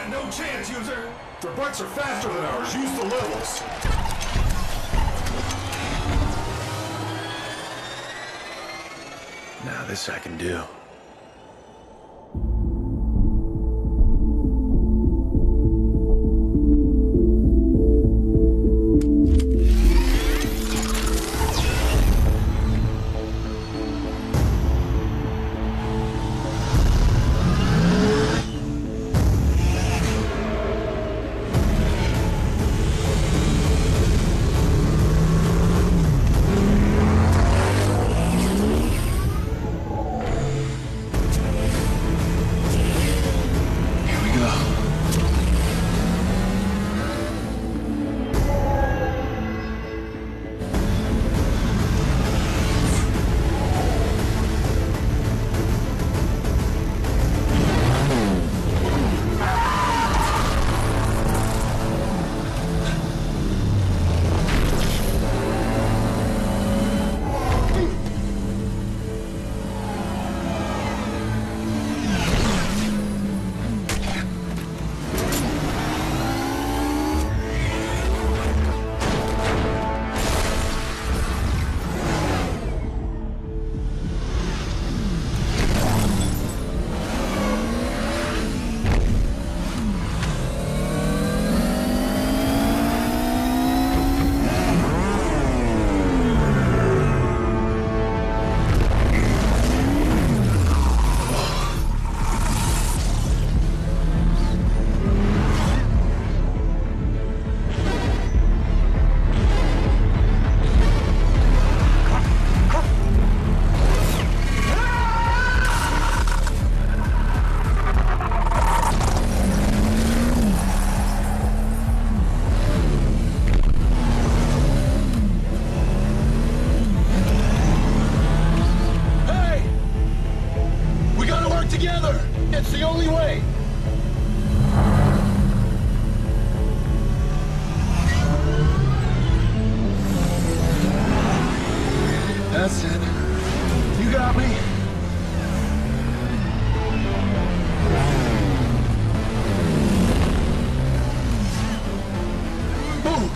got no chance, user. Their bikes are faster than ours. Use the levels. Now this I can do. That's it. You got me. Boom.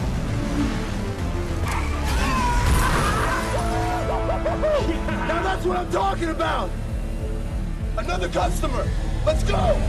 Now that's what I'm talking about. Another customer. Let's go.